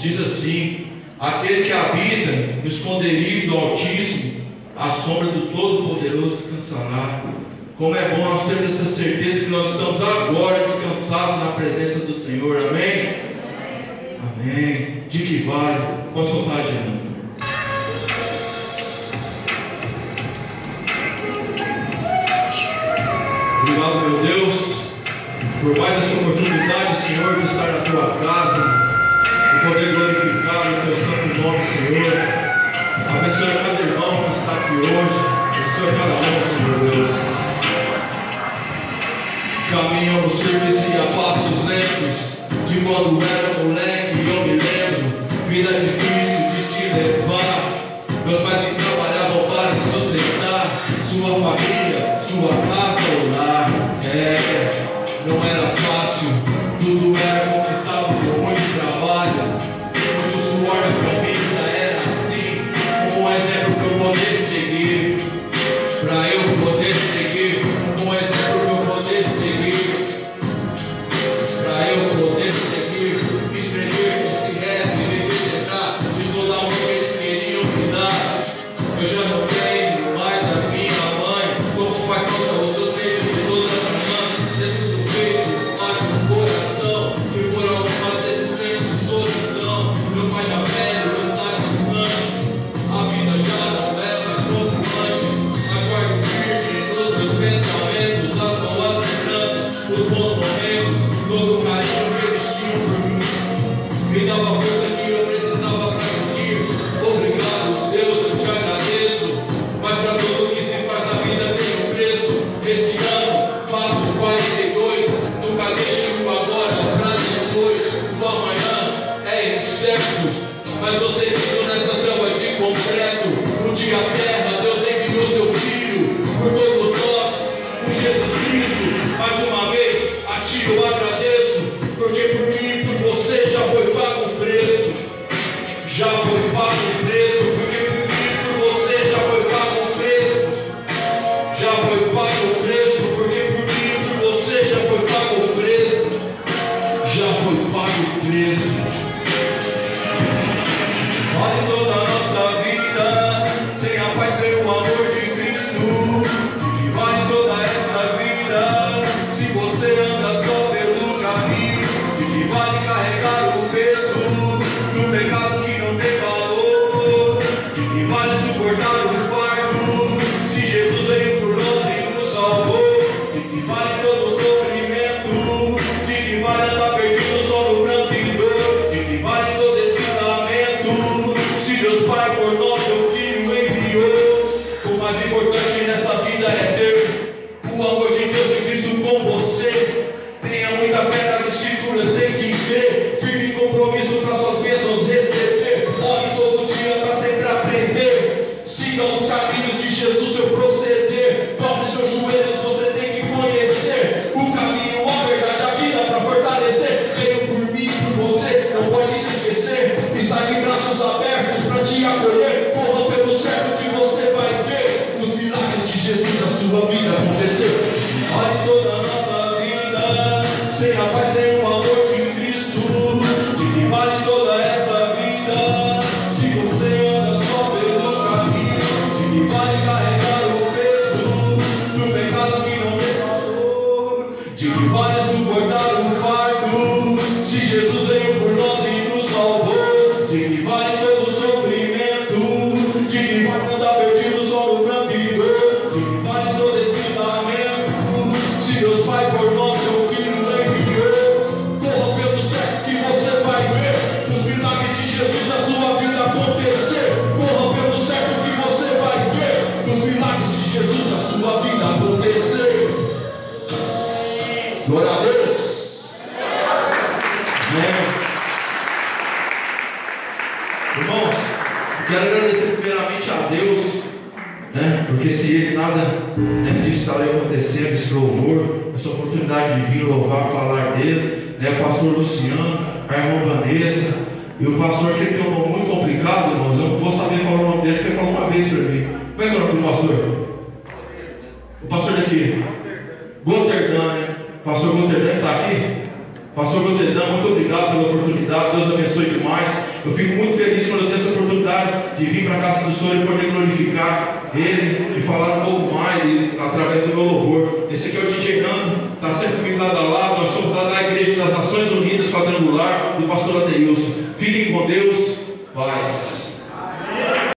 diz assim: aquele que habita no esconderijo do Altíssimo, a sombra do Todo-Poderoso descansará. Como é bom nós termos essa certeza que nós estamos agora descansados na presença do Senhor. Amém? Amém. De que vale? Posso soltar, Gerando? Obrigado, meu Deus, por mais essa oportunidade, Senhor, de estar na tua casa, de poder glorificar o teu santo nome, Senhor. Abençoe cada irmão que está aqui hoje. Abençoe cada um, Senhor Deus. Caminham no serviço e a passos lentos, de quando era moleque, eu me lembro. Vida difícil de se levar. Meus pais que trabalhavam para sustentar sua família, sua casa ou lar. Não era fácil, tudo era conquistado por muito trabalho, muito suor na camisa. Era assim, um exemplo para eu poder seguir, para eu poder seguir, um exemplo para eu poder seguir, para eu poder seguir, escrever esse rap e me vegetar de toda a honra que eles queriam me dar. Eu já não tenho mais a minha mãe, como faz falta os seus filhos de todas as manhãs, dentro do peito, mata no coração, e por algumas vezes sente solidão. Meu pai já velho, está distante, a vida já não é mais como antes. Acordo firme nos meus pensamentos, as boas lembranças, os bons momentos, todo o carinho que eles tinham por mim, me dava força que eu precisava para seguir. Obrigado, Deus, eu te agradeço, mas para tudo que se faz na vida tem um preço. Este ano faço 42, nunca deixo o agora para depois. O amanhã é incerto, mas tô seguindo nessa selva de concreto. Um dia a terra, Deus enviou seu filho por todos nós, por Jesus Cristo. Mais uma vez a ti eu agradeço, porque por mim e por você já foi pago o preço. Já foi pago o preço, porque por mim e por você já foi pago o preço. Já foi pago o preço, porque por mim e por você já foi pago o preço. Já foi pago o preço. Vale toda a nossa vida, sem a paz, sem o amor de Cristo. E vale toda essa vida, se você anda só pelo caminho. E que vale carregar o peso do pecado que não tem valor. E que vale suportar o fardo, se Jesus veio por nós e nos salvou. E que vale todo o sofrimento, de que vale andar perdido só no pranto e dor. E que vale todo esse lamento, se Deus Pai por nós seu Filho enviou. O mais importante nessa vida é ter o amor de Deus e Cristo com você. Tenha muita fé nas escrituras, tem que ver, firme compromisso para suas bênçãos receber. Ore todo dia para sempre aprender, siga os caminhos de Jesus, seu proceder. Dobre seus joelhos, você tem que conhecer o caminho, a verdade, a vida para fortalecer. Veio por mim e por você, não pode se esquecer. Está de braços abertos para te acolher. Corra pelo certo que você vai ver os milagres de Jesus na sua vida acontecer. Vale toda a nossa vida, sem a paz, sem o amor de Cristo. E que vale toda essa vida, se você anda só pelo caminho. E que vale carregar o peso do pecado que não tem valor. De que vale suportar o fardo, se Jesus veio por nós e nos salvou. De que vale todo o sofrimento, de que vale andar perdido só no pranto e dor. De que vale todo esse lamento, se Deus Pai por nós seu Filho enviou. Corra pelo certo que você vai ver os milagres de Jesus na sua vida acontecer. Corra pelo certo que você vai ver os milagres de Jesus na sua vida acontecer. Glória a Deus. Amém. Irmãos, quero agradecer primeiramente a Deus, porque se Ele nada disso estaria acontecendo, esse louvor, essa oportunidade de vir louvar, falar dele, o pastor Luciano, a irmã Vanessa, e o pastor que ele tem um nome muito complicado, irmãos. Eu não vou saber qual é o nome dele, porque ele falou uma vez para mim. Como é que é o nome do pastor? O pastor daqui? Goterdã, né? Pastor Goterdã está aqui? Pastor Goterdã, muito obrigado pela oportunidade, Deus abençoe demais. Eu fico muito feliz quando eu tenho essa oportunidade de vir para a casa do Senhor e poder glorificar Ele, e falar um pouco mais através do meu louvor. Esse aqui é o DJ Rando, está sempre comigo lá da